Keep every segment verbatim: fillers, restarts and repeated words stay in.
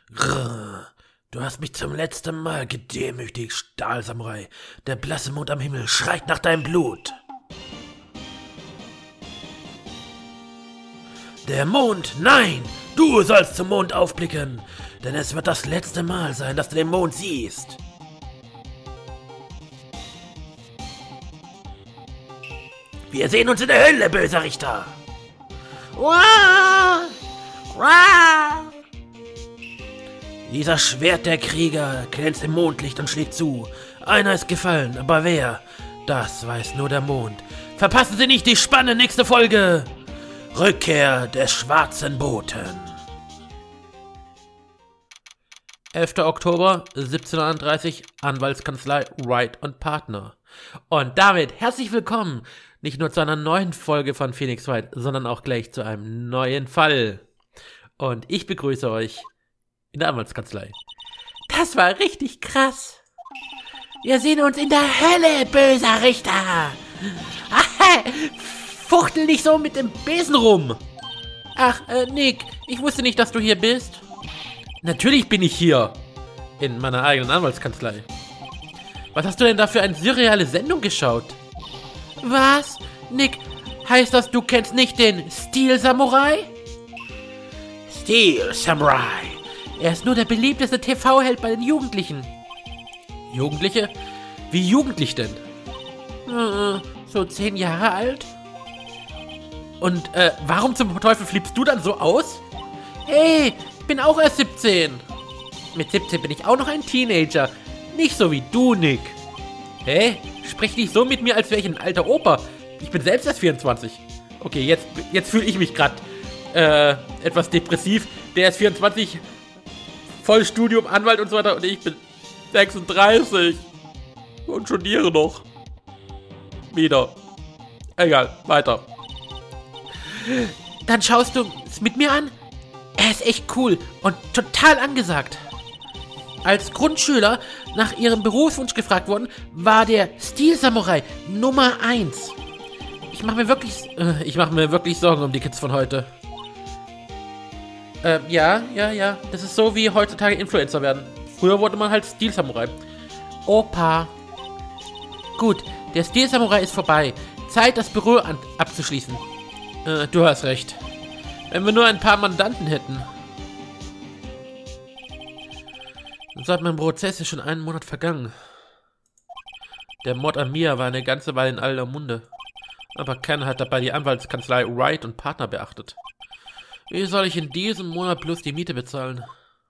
Grrr. Du hast mich zum letzten Mal gedemütigt, Stahlsamurai. Der blasse Mond am Himmel schreit nach deinem Blut. Der Mond, nein! Du sollst zum Mond aufblicken, denn es wird das letzte Mal sein, dass du den Mond siehst. Wir sehen uns in der Hölle, böser Richter! Wah! Wah! Dieser Schwert der Krieger glänzt im Mondlicht und schlägt zu. Einer ist gefallen, aber wer? Das weiß nur der Mond. Verpassen Sie nicht die spannende nächste Folge! Rückkehr des schwarzen Boten. elfter Oktober, siebzehnhunderteinunddreißig, Anwaltskanzlei Wright und Partner. Und damit herzlich willkommen, nicht nur zu einer neuen Folge von Phoenix Wright, sondern auch gleich zu einem neuen Fall. Und ich begrüße euch in der Anwaltskanzlei. Das war richtig krass. Wir sehen uns in der Hölle, böser Richter. Aha, fuchtel nicht so mit dem Besen rum. Ach, äh, Nick, ich wusste nicht, dass du hier bist. Natürlich bin ich hier. In meiner eigenen Anwaltskanzlei. Was hast du denn da für eine surreale Sendung geschaut? Was? Nick, heißt das, du kennst nicht den Steel Samurai? Steel Samurai. Er ist nur der beliebteste T V-Held bei den Jugendlichen. Jugendliche? Wie jugendlich denn? Äh, so zehn Jahre alt. Und, äh, warum zum Teufel flippst du dann so aus? Hey, ich bin auch erst siebzehn. Mit siebzehn bin ich auch noch ein Teenager. Nicht so wie du, Nick. Hä? Sprich nicht so mit mir, als wäre ich ein alter Opa. Ich bin selbst erst vierundzwanzig. Okay, jetzt, jetzt fühle ich mich gerade äh, etwas depressiv. Der ist vierundzwanzig, Vollstudium, Anwalt und so weiter. Und ich bin sechsunddreißig. Und studiere noch. Wieder. Egal, weiter. Dann schaust du es mit mir an? Er ist echt cool und total angesagt. Als Grundschüler nach ihrem Berufswunsch gefragt wurden, war der Steel Samurai Nummer eins. Ich mache mir wirklich, äh, ich mache mir wirklich Sorgen um die Kids von heute. Äh, ja, ja, ja. Das ist so, wie heutzutage Influencer werden. Früher wurde man halt Steel Samurai. Opa. Gut, der Steel Samurai ist vorbei. Zeit, das Büro an abzuschließen. Äh, du hast recht. Wenn wir nur ein paar Mandanten hätten. Seit meinem Prozess ist schon einen Monat vergangen. Der Mord an Mia war eine ganze Weile in aller Munde. Aber keiner hat dabei die Anwaltskanzlei Wright und Partner beachtet. Wie soll ich in diesem Monat bloß die Miete bezahlen?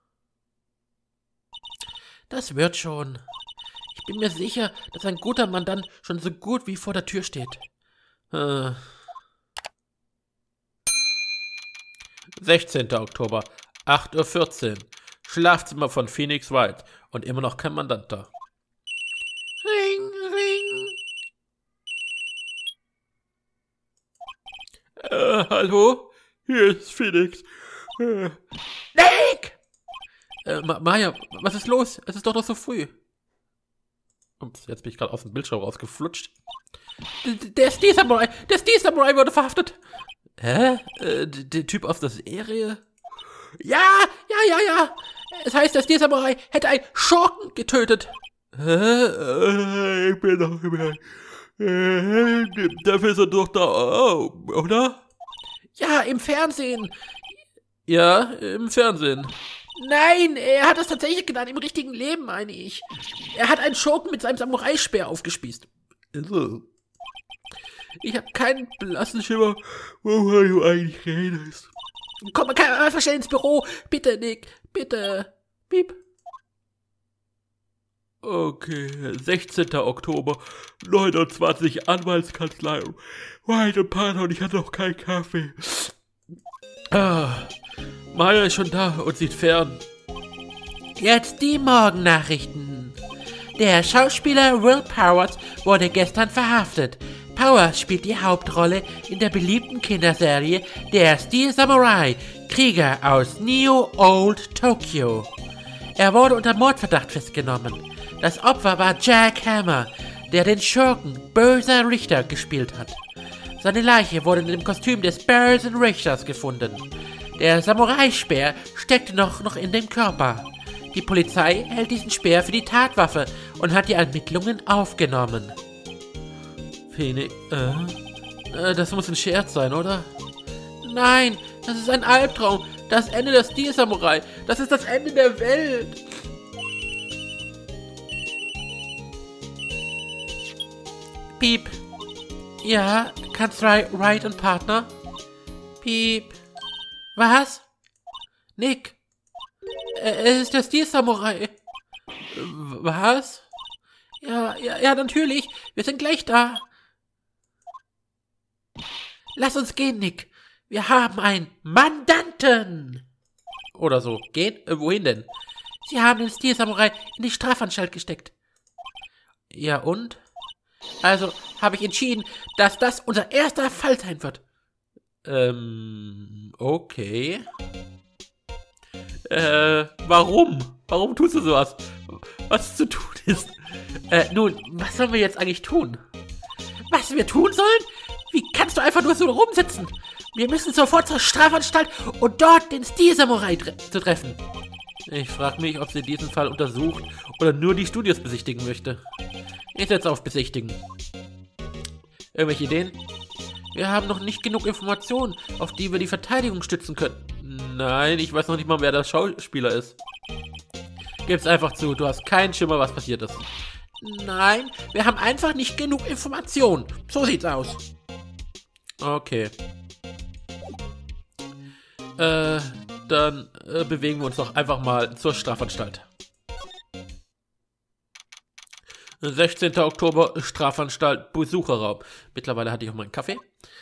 Das wird schon. Ich bin mir sicher, dass ein guter Mandant schon so gut wie vor der Tür steht. Äh. sechzehnter Oktober, acht Uhr vierzehn. Schlafzimmer von Phoenix Wright. Und immer noch kein Mandant da. Ring, ring. Äh, hallo? Hier ist Phoenix. Äh. Nick! Äh, Ma Maya, was ist los? Es ist doch noch so früh. Ups, jetzt bin ich gerade aus dem Bildschirm rausgeflutscht. D der Steel Samurai, der Steel Samurai wurde verhaftet. Hä? Äh, der Typ aus der Serie? Ja, ja, ja, ja. Es heißt, der Steel Samurai hätte einen Schurken getötet. Hä? Äh, ich bin doch immer... Äh, dafür ist er doch da, oh, oder? Ja, im Fernsehen. Ja, im Fernsehen. Nein, er hat das tatsächlich getan, im richtigen Leben, meine ich. Er hat einen Schurken mit seinem Samurai-Speer aufgespießt. Ich habe keinen blassen Schimmer, worüber du eigentlich redest. Komm, kann einfach schnell ins Büro. Bitte, Nick, bitte. Piep. Okay, sechzehnter Oktober, neunundzwanzig, Anwaltskanzlei, Wright und Partner und ich hatte noch keinen Kaffee. Ah, Maya ist schon da und sieht fern. Jetzt die Morgennachrichten. Der Schauspieler Will Powers wurde gestern verhaftet. Powers spielt die Hauptrolle in der beliebten Kinderserie Der Steel Samurai, Krieger aus Neo Old Tokyo. Er wurde unter Mordverdacht festgenommen. Das Opfer war Jack Hammer, der den Schurken Böser Richter gespielt hat. Seine Leiche wurde in dem Kostüm des Bösen Richters gefunden. Der Samurai-Speer steckt noch, noch in dem Körper. Die Polizei hält diesen Speer für die Tatwaffe und hat die Ermittlungen aufgenommen. Phoenix, äh, äh, das muss ein Scherz sein, oder? Nein, das ist ein Albtraum. Das Ende des Steel Samurai. Das ist das Ende der Welt. Piep. Ja, Kanzlei Wright und Partner? Piep. Was? Nick. Es ist der Steel Samurai. Was? Ja, ja, ja, natürlich. Wir sind gleich da. Lass uns gehen, Nick. Wir haben einen Mandanten. Oder so. Gehen? Äh, wohin denn? Sie haben den Steel Samurai in die Strafanstalt gesteckt. Ja, und? Also habe ich entschieden, dass das unser erster Fall sein wird. Ähm, okay. Äh, warum? Warum tust du sowas? Was zu tun ist? Äh, nun, was sollen wir jetzt eigentlich tun? Was wir tun sollen? Wie kannst du einfach nur so rumsitzen? Wir müssen sofort zur Strafanstalt und dort den Steel Samurai tre zu treffen. Ich frage mich, ob sie diesen Fall untersucht oder nur die Studios besichtigen möchte. Ich setze auf Besichtigen. Irgendwelche Ideen? Wir haben noch nicht genug Informationen, auf die wir die Verteidigung stützen können. Nein, ich weiß noch nicht mal, wer der Schauspieler ist. Gib's einfach zu, du hast keinen Schimmer, was passiert ist. Nein, wir haben einfach nicht genug Informationen. So sieht's aus. Okay. Äh, dann äh, bewegen wir uns doch einfach mal zur Strafanstalt. sechzehnter Oktober, Strafanstalt, Besucherraum. Mittlerweile hatte ich auch meinen Kaffee.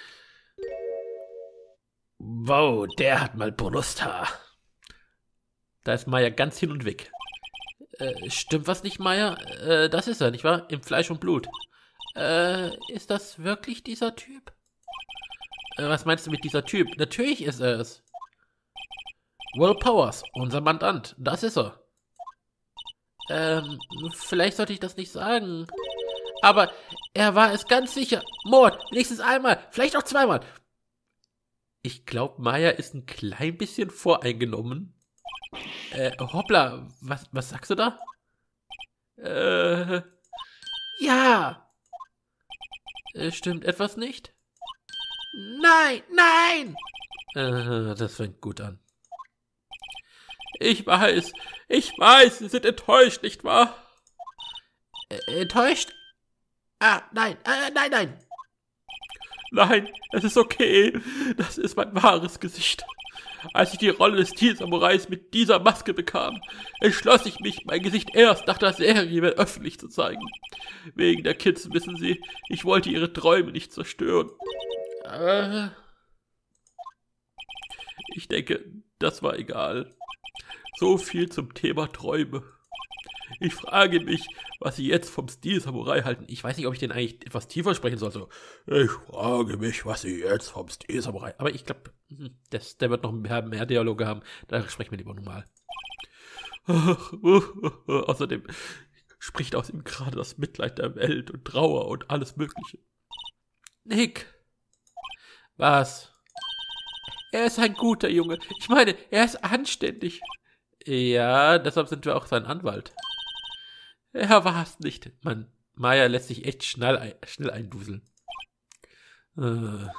Wow, der hat mal Brusthaar. Da ist Maya ganz hin und weg. Äh, stimmt was nicht, Maya? Äh, das ist er, nicht wahr? Im Fleisch und Blut. Äh, ist das wirklich dieser Typ? Äh, was meinst du mit dieser Typ? Natürlich ist er es. Will Powers, unser Mandant. Das ist er. Ähm, vielleicht sollte ich das nicht sagen. Aber er war es ganz sicher. Mord, wenigstens einmal, vielleicht auch zweimal. Ich glaube, Maya ist ein klein bisschen voreingenommen. Äh, hoppla, was, was sagst du da? Äh, ja. Äh, stimmt etwas nicht? Nein, nein! Äh, das fängt gut an. Ich weiß, ich weiß, Sie sind enttäuscht, nicht wahr? Äh, enttäuscht? Ah, nein, äh, nein, nein. Nein, es ist okay. Das ist mein wahres Gesicht. Als ich die Rolle des Steel Samurais mit dieser Maske bekam, entschloss ich mich, mein Gesicht erst nach der Serie öffentlich zu zeigen. Wegen der Kids, wissen Sie, ich wollte ihre Träume nicht zerstören. Äh, ich denke, das war egal. So viel zum Thema Träume. Ich frage mich, was Sie jetzt vom Steel Samurai halten. Ich weiß nicht, ob ich den eigentlich etwas tiefer sprechen soll. So, ich frage mich, was Sie jetzt vom Steel Samurai... Aber ich glaube, der wird noch mehr, mehr Dialoge haben. Da sprechen wir lieber normal. Außerdem spricht aus ihm gerade das Mitleid der Welt und Trauer und alles Mögliche. Nick. Was? Er ist ein guter Junge. Ich meine, er ist anständig. Ja, deshalb sind wir auch sein Anwalt. Er war es nicht. Man, Maya lässt sich echt schnell, ein, schnell einduseln. Äh.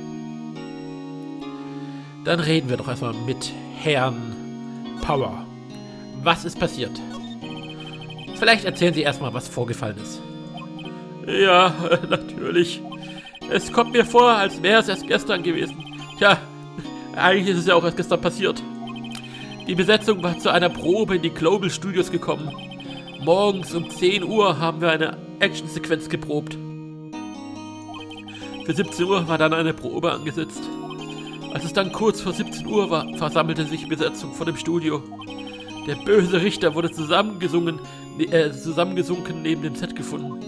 Dann reden wir doch erstmal mit Herrn Power. Was ist passiert? Vielleicht erzählen Sie erstmal, was vorgefallen ist. Ja, natürlich. Es kommt mir vor, als wäre es erst gestern gewesen. Tja, eigentlich ist es ja auch erst gestern passiert. Die Besetzung war zu einer Probe in die Global Studios gekommen. Morgens um zehn Uhr haben wir eine Actionsequenz geprobt. Für siebzehn Uhr war dann eine Probe angesetzt. Als es dann kurz vor siebzehn Uhr war, versammelte sich die Besetzung vor dem Studio. Der böse Richter wurde zusammengesungen, äh, zusammengesunken neben dem Set gefunden.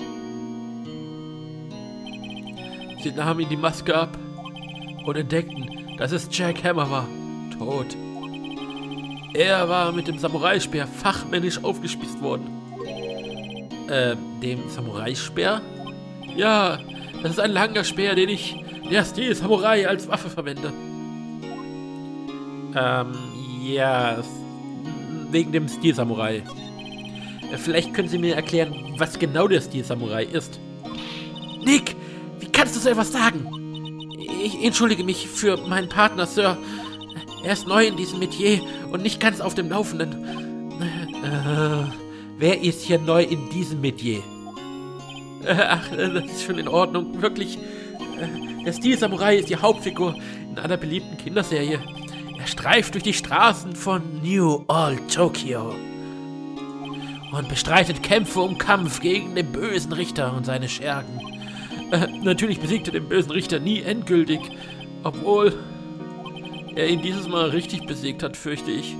Sie nahmen ihm die Maske ab und entdeckten, dass es Jack Hammer war, tot. Er war mit dem Samurai-Speer fachmännisch aufgespießt worden. Äh, dem Samurai-Speer? Ja, das ist ein langer Speer, den ich, der Steel Samurai, als Waffe verwende. Ähm, ja, wegen dem Stil-Samurai. Vielleicht können Sie mir erklären, was genau der Stil-Samurai ist. Nick, wie kannst du so etwas sagen? Ich entschuldige mich für meinen Partner, Sir. Er ist neu in diesem Metier und nicht ganz auf dem Laufenden. Äh, wer ist hier neu in diesem Metier? Äh, ach, das ist schon in Ordnung. Wirklich, äh, der Stil-Samurai ist die Hauptfigur in einer beliebten Kinderserie. Er streift durch die Straßen von New Old Tokyo und bestreitet Kämpfe um Kampf gegen den bösen Richter und seine Schergen. Äh, natürlich besiegte den bösen Richter nie endgültig, obwohl er ihn dieses Mal richtig besiegt hat, fürchte ich.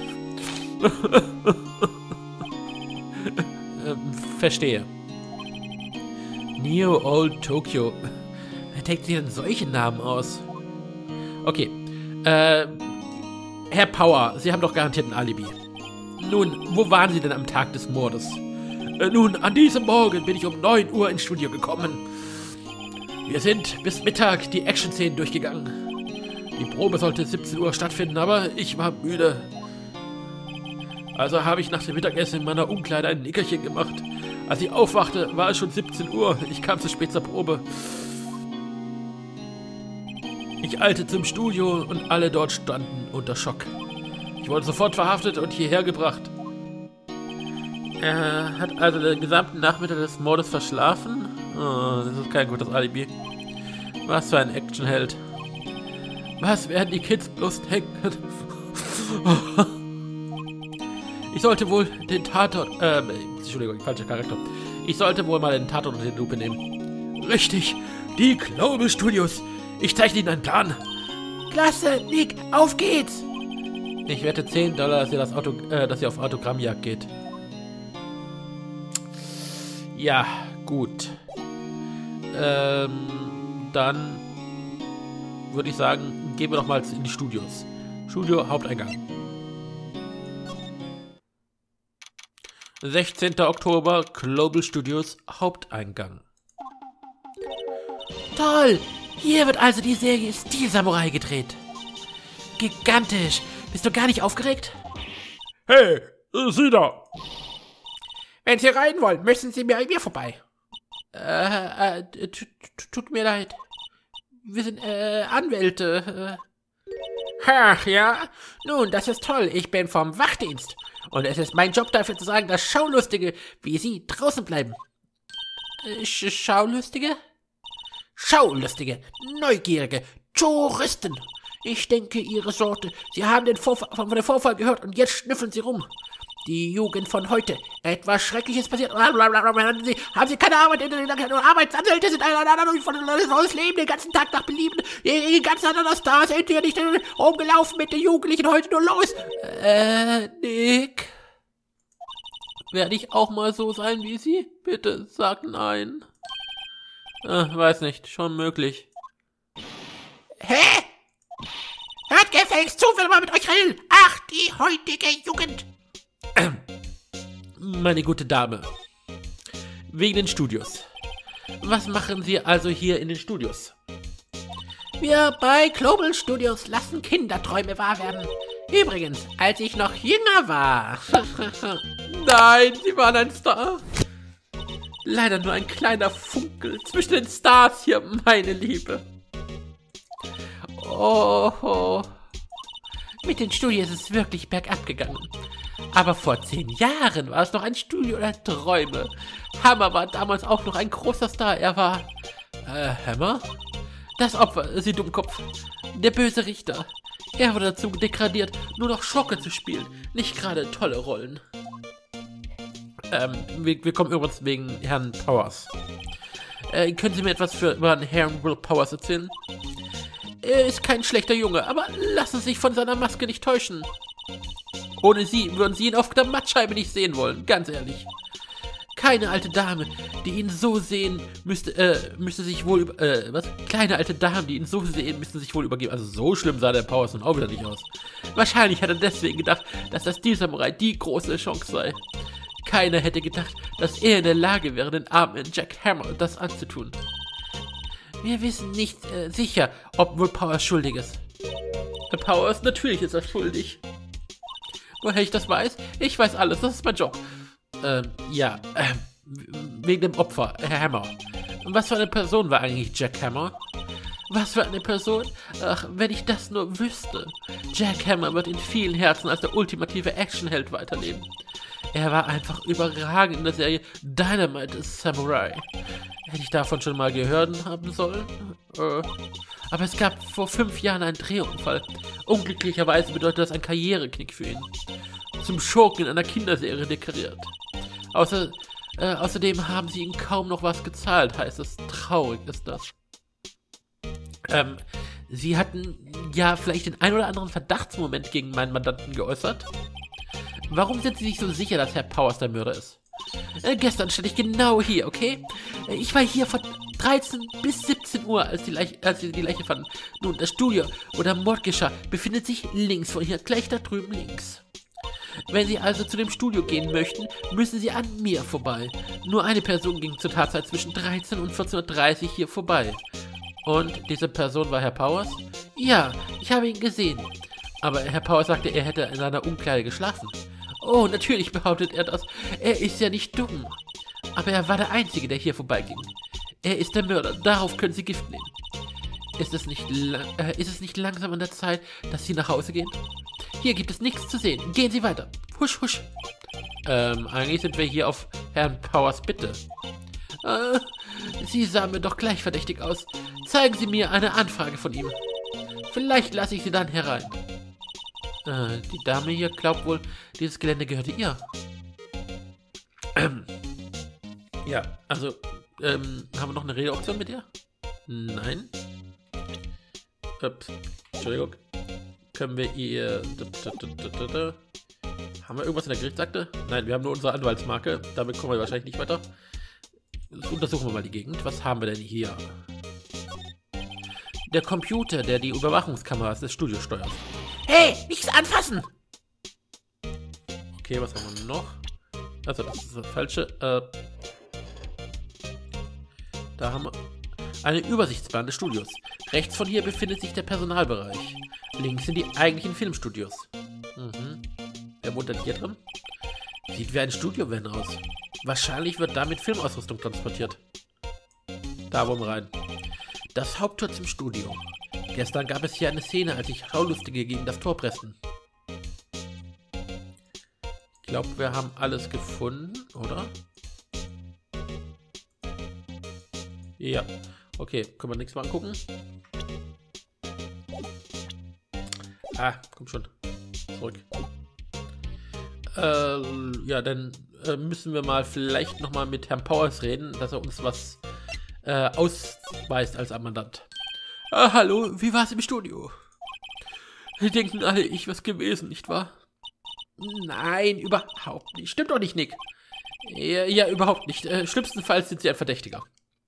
ähm, verstehe. New Old Tokyo. Wer denkt sich denn solche Namen aus? Okay. Äh, Herr Power, Sie haben doch garantiert ein Alibi. Nun, wo waren Sie denn am Tag des Mordes? Äh, nun, an diesem Morgen bin ich um neun Uhr ins Studio gekommen. Wir sind bis Mittag die Action-Szenen durchgegangen. Die Probe sollte siebzehn Uhr stattfinden, aber ich war müde. Also habe ich nach dem Mittagessen in meiner Umkleide ein Nickerchen gemacht. Als ich aufwachte, war es schon siebzehn Uhr. Ich kam zu spät zur Probe. Ich eilte zum Studio und alle dort standen unter Schock. Ich wurde sofort verhaftet und hierher gebracht. Er hat also den gesamten Nachmittag des Mordes verschlafen? Oh, das ist kein gutes Alibi. Was für ein Actionheld. Was werden die Kids bloß denken? Ich sollte wohl den Tatort... Ähm, Entschuldigung, falscher Charakter. Ich sollte wohl mal den Tatort unter die Lupe nehmen. Richtig, die Global Studios. Ich zeichne Ihnen einen Plan. Klasse, Nick, auf geht's! Ich wette zehn Dollar, dass ihr, das Auto, äh, dass ihr auf Autogrammjagd geht. Ja, gut. Ähm, dann würde ich sagen, gehen wir doch mal in die Studios. Studio, Haupteingang. sechzehnter Oktober, Global Studios, Haupteingang. Toll! Hier wird also die Serie Stil-Samurai gedreht. Gigantisch! Bist du gar nicht aufgeregt? Hey, Sie da! Wenn Sie rein wollen, müssen Sie mir, mir vorbei. Äh, äh, tut mir leid. Wir sind, äh, Anwälte. Ach, ja? Nun, das ist toll. Ich bin vom Wachdienst. Und es ist mein Job dafür zu sagen, dass Schaulustige wie Sie draußen bleiben. Äh, Schaulustige? Schaulustige, Neugierige, Touristen. Ich denke, Ihre Sorte. Sie haben den Vorfall, von dem Vorfall gehört und jetzt schnüffeln Sie rum. Die Jugend von heute. Etwas Schreckliches passiert. Haben Sie, haben Sie keine Arbeit? Arbeitsanwälte sind ein von neues Leben den ganzen Tag nach Belieben. Die ganzen anderen Stars sind hier nicht rumgelaufen mit den Jugendlichen heute nur los. Äh, Nick? Werde ich auch mal so sein wie Sie? Bitte sag nein. Äh, weiß nicht, schon möglich. Hä? Hört gefälligst zu, will man mit euch reden. Ach, die heutige Jugend. Meine gute Dame. Wegen den Studios. Was machen Sie also hier in den Studios? Wir bei Global Studios lassen Kinderträume wahr werden. Übrigens, als ich noch jünger war. Nein, Sie waren ein Star. Leider nur ein kleiner Funkel zwischen den Stars hier, meine Liebe. Oh, oh. Mit den Studios ist es wirklich bergab gegangen. Aber vor zehn Jahren war es noch ein Studio der Träume. Hammer war damals auch noch ein großer Star. Er war... Äh, Hammer? Das Opfer, Sie Dummkopf. Der böse Richter. Er wurde dazu degradiert, nur noch Schurke zu spielen. Nicht gerade tolle Rollen. Ähm, wir, wir kommen übrigens wegen Herrn Powers. Äh, können Sie mir etwas für, über Herrn Will Powers erzählen? Er ist kein schlechter Junge, aber lassen Sie sich von seiner Maske nicht täuschen. Ohne sie würden Sie ihn auf der Mattscheibe nicht sehen wollen, ganz ehrlich. Keine alte Dame, die ihn so sehen, müsste, äh, müsste sich wohl über, äh, was? Kleine alte Damen, die ihn so sehen, müssten sich wohl übergeben. Also so schlimm sah der Powers nun auch wieder nicht aus. Wahrscheinlich hat er deswegen gedacht, dass das Stil-Samurai die große Chance sei. Keiner hätte gedacht, dass er in der Lage wäre, den armen Jack Hammer das anzutun. Wir wissen nicht äh, sicher, ob Will Powers schuldig ist. Herr Powers, natürlich ist er schuldig. Woher ich das weiß? Ich weiß alles, das ist mein Job. Ähm, ja, ähm, wegen dem Opfer, Herr Hammer. Und was für eine Person war eigentlich Jack Hammer? Was für eine Person? Ach, wenn ich das nur wüsste. Jack Hammer wird in vielen Herzen als der ultimative Actionheld weiterleben. Er war einfach überragend in der Serie Dynamite Samurai. Hätte ich davon schon mal gehört haben sollen? Äh, aber es gab vor fünf Jahren einen Drehunfall. Unglücklicherweise bedeutet das ein Karriereknick für ihn. Zum Schurken in einer Kinderserie deklariert. Außer, äh, außerdem haben sie ihm kaum noch was gezahlt, heißt es. Traurig ist das. Ähm, Sie hatten ja vielleicht den ein oder anderen Verdachtsmoment gegen meinen Mandanten geäußert. Warum sind Sie sich so sicher, dass Herr Powers der Mörder ist? Äh, gestern stand ich genau hier, okay? Äh, ich war hier von dreizehn bis siebzehn Uhr, als, die Leiche, als Sie die Leiche fanden. Nun, das Studio, wo der Mord geschah, befindet sich links von hier, gleich da drüben links. Wenn Sie also zu dem Studio gehen möchten, müssen Sie an mir vorbei. Nur eine Person ging zur Tatzeit zwischen dreizehn und vierzehn Uhr dreißig hier vorbei. Und diese Person war Herr Powers? Ja, ich habe ihn gesehen. Aber Herr Powers sagte, er hätte in seiner Umkleide geschlafen. Oh, natürlich behauptet er das. Er ist ja nicht dumm. Aber er war der Einzige, der hier vorbeiging. Er ist der Mörder. Darauf können Sie Gift nehmen. Ist es nicht, äh, ist es nicht langsam an der Zeit, dass Sie nach Hause gehen? Hier gibt es nichts zu sehen. Gehen Sie weiter. Husch, husch. Ähm, eigentlich sind wir hier auf Herrn Powers Bitte. Äh, Sie sahen mir doch gleich verdächtig aus. Zeigen Sie mir eine Anfrage von ihm. Vielleicht lasse ich Sie dann herein. Äh, die Dame hier glaubt wohl, dieses Gelände gehörte ihr. Ähm. Ja, also, ähm, haben wir noch eine Redeoption mit ihr? Nein. Ups, Entschuldigung. Können wir ihr... Haben wir irgendwas in der Gerichtsakte? Nein, wir haben nur unsere Anwaltsmarke. Damit kommen wir wahrscheinlich nicht weiter. Untersuchen wir mal die Gegend. Was haben wir denn hier? Der Computer, der die Überwachungskameras des Studios steuert. Hey, nichts anfassen! Okay, was haben wir noch? Also, das ist das Falsche. Äh, da haben wir eine Übersichtsbahn des Studios. Rechts von hier befindet sich der Personalbereich. Links sind die eigentlichen Filmstudios. Mhm. Wer wohnt denn hier drin? Sieht wie ein Studiovan aus. Wahrscheinlich wird damit Filmausrüstung transportiert. Da wollen wir rein. Das Haupttor zum Studio. Gestern gab es hier eine Szene, als sich Schaulustige gegen das Tor pressten. Ich glaube, wir haben alles gefunden, oder? Ja. Okay, können wir nichts mal angucken? Ah, komm schon. Zurück. Äh, ja, dann äh, müssen wir mal vielleicht nochmal mit Herrn Powers reden, dass er uns was äh, ausweist als Mandant. Ah, hallo, wie war es im Studio? Wir denken alle, ich was gewesen, nicht wahr? Nein, überhaupt nicht. Stimmt doch nicht, Nick. Ja, ja überhaupt nicht. Äh, schlimmstenfalls sind Sie ein Verdächtiger.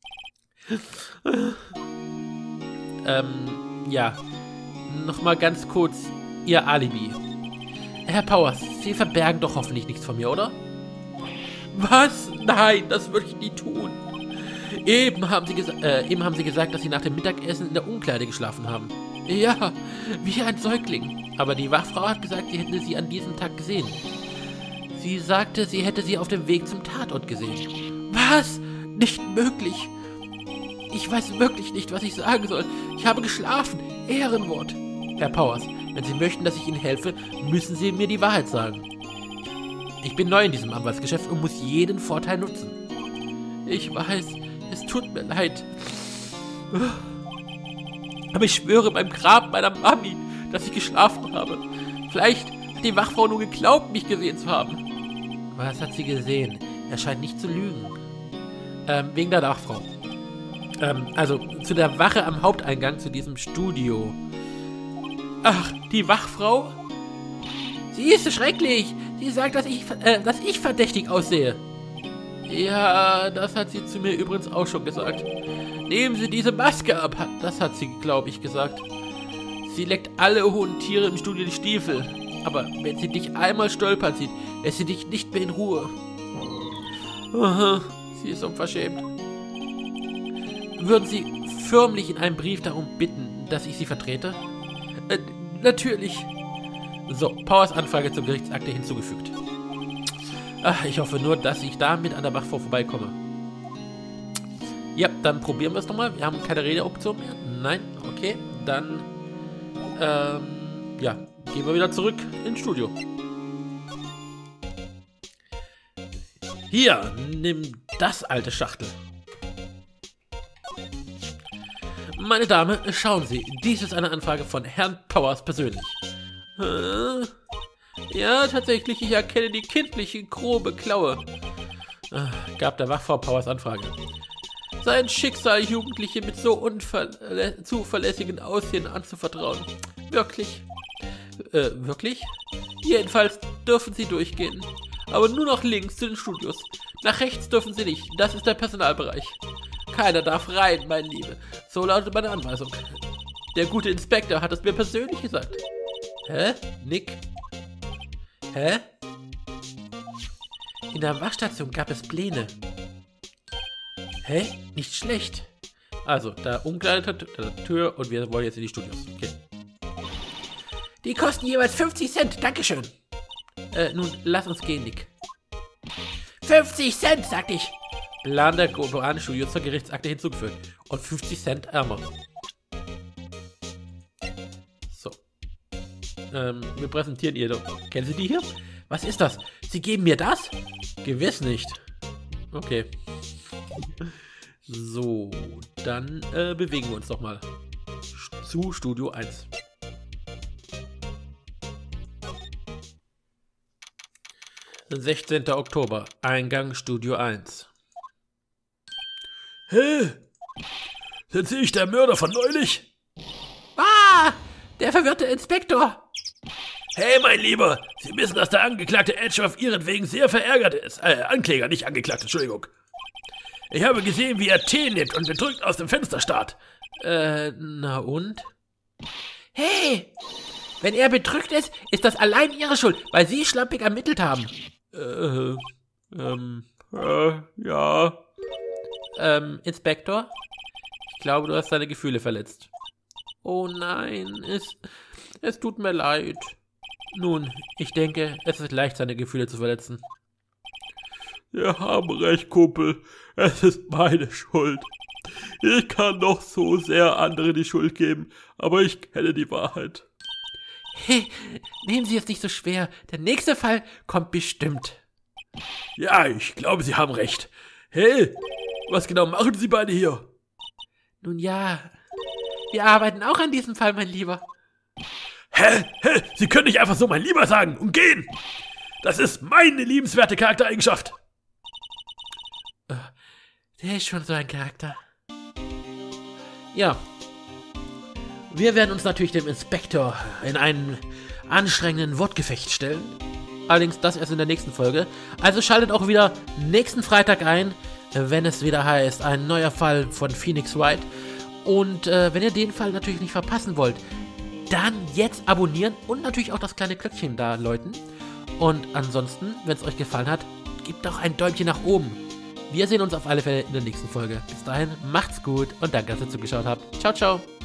ähm, ja. Nochmal ganz kurz Ihr Alibi. Herr Powers, Sie verbergen doch hoffentlich nichts von mir, oder? Was? Nein, das würde ich nie tun. Eben haben, Sie äh, eben haben Sie gesagt, dass Sie nach dem Mittagessen in der Umkleide geschlafen haben. Ja, wie ein Säugling. Aber die Wachfrau hat gesagt, sie hätte Sie an diesem Tag gesehen. Sie sagte, sie hätte Sie auf dem Weg zum Tatort gesehen. Was? Nicht möglich. Ich weiß wirklich nicht, was ich sagen soll. Ich habe geschlafen. Ehrenwort. Herr Powers, wenn Sie möchten, dass ich Ihnen helfe, müssen Sie mir die Wahrheit sagen. Ich bin neu in diesem Anwaltsgeschäft und muss jeden Vorteil nutzen. Ich weiß, es tut mir leid. Aber ich schwöre beim Grab meiner Mami, dass ich geschlafen habe. Vielleicht hat die Wachfrau nur geglaubt, mich gesehen zu haben. Was hat sie gesehen? Er scheint nicht zu lügen. Ähm, wegen der Wachfrau. Ähm, also zu der Wache am Haupteingang zu diesem Studio. Ach, die Wachfrau? Sie ist schrecklich. Sie sagt, dass ich, äh, dass ich verdächtig aussehe. Ja, das hat sie zu mir übrigens auch schon gesagt. Nehmen Sie diese Maske ab. Das hat sie, glaube ich, gesagt. Sie leckt alle hohen Tiere im Studio die Stiefel. Aber wenn sie dich einmal stolpern sieht, lässt sie dich nicht mehr in Ruhe. Aha, sie ist unverschämt. Würden Sie förmlich in einem Brief darum bitten, dass ich Sie vertrete? Äh, natürlich. So, Powers Anfrage zur Gerichtsakte hinzugefügt. Ach, ich hoffe nur, dass ich damit an der Wachfrau vorbeikomme. Ja, dann probieren wir es nochmal. Wir haben keine Redeoption mehr. Nein, okay. Dann, ähm, ja, gehen wir wieder zurück ins Studio. Hier, nimm das, alte Schachtel. Meine Dame, schauen Sie, dies ist eine Anfrage von Herrn Powers persönlich. Äh, ja, tatsächlich, ich erkenne die kindliche, grobe Klaue. Äh, gab der Wachfrau Powers Anfrage. Sein Schicksal, Jugendliche mit so unzuverlässigen Aussehen anzuvertrauen. Wirklich? Äh, wirklich? Jedenfalls dürfen Sie durchgehen. Aber nur noch links zu den Studios. Nach rechts dürfen Sie nicht. Das ist der Personalbereich. Keiner darf rein, mein Liebe. So lautet meine Anweisung. Der gute Inspektor hat es mir persönlich gesagt. Hä? Nick? Hä? In der Waschstation gab es Pläne. Hä? Nicht schlecht. Also, da Umkleidetür, da Tür und wir wollen jetzt in die Studios. Okay. Die kosten jeweils fünfzig Cent. Dankeschön. Äh, nun, lass uns gehen, Nick. fünfzig Cent, sagte ich. Plan der Koran-Studio zur Gerichtsakte hinzugefügt. Und fünfzig Cent ärmer. So. Ähm, wir präsentieren ihr doch. Kennen Sie die hier? Was ist das? Sie geben mir das? Gewiss nicht. Okay. So, dann äh, bewegen wir uns doch mal zu Studio eins. sechzehnter Oktober, Eingang Studio eins. Hä? Sind Sie nicht der Mörder von neulich? Ah, der verwirrte Inspektor. Hey, mein Lieber, Sie wissen, dass der Angeklagte Edge auf Ihretwegen sehr verärgert ist. Äh, Ankläger, nicht Angeklagte, Entschuldigung. Ich habe gesehen, wie er Tee nimmt und bedrückt aus dem Fenster starrt. Äh, na und? Hey, wenn er bedrückt ist, ist das allein Ihre Schuld, weil Sie schlampig ermittelt haben. Äh, ähm, äh, ja. Ähm, Inspektor? Ich glaube, du hast deine Gefühle verletzt. Oh nein, es, es tut mir leid. Nun, ich denke, es ist leicht, seine Gefühle zu verletzen. Wir haben recht, Kumpel. Es ist meine Schuld. Ich kann doch so sehr anderen die Schuld geben, aber ich kenne die Wahrheit. Hey, nehmen Sie es nicht so schwer. Der nächste Fall kommt bestimmt. Ja, ich glaube, Sie haben recht. Hey, was genau machen Sie beide hier? Nun ja, wir arbeiten auch an diesem Fall, mein Lieber. Hä? Hä? Sie können nicht einfach so mein Lieber sagen und gehen. Das ist meine liebenswerte Charaktereigenschaft. Der ist schon so ein Charakter. Ja. Wir werden uns natürlich dem Inspektor in einen anstrengenden Wortgefecht stellen. Allerdings das erst in der nächsten Folge. Also schaltet auch wieder nächsten Freitag ein, wenn es wieder heißt, ein neuer Fall von Phoenix Wright. Und äh, wenn ihr den Fall natürlich nicht verpassen wollt, dann jetzt abonnieren und natürlich auch das kleine Glöckchen da läuten. Und ansonsten, wenn es euch gefallen hat, gebt doch ein Däumchen nach oben. Wir sehen uns auf alle Fälle in der nächsten Folge. Bis dahin, macht's gut und danke, dass ihr zugeschaut habt. Ciao, ciao.